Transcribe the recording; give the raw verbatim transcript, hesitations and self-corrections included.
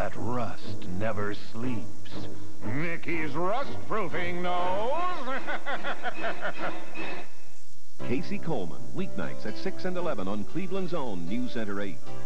that rust never sleeps. Mickey's Rustproofing knows. Casey Coleman, weeknights at six and eleven on Cleveland's own News Center eight.